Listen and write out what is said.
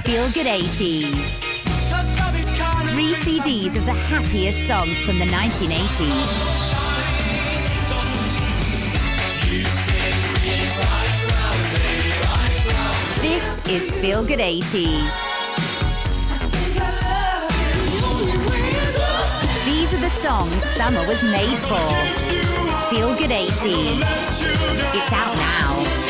Feel Good 80s. 3 CDs of the happiest songs from the 1980s. This is Feel Good 80s. These are the songs summer was made for. Feel Good 80s. It's out now.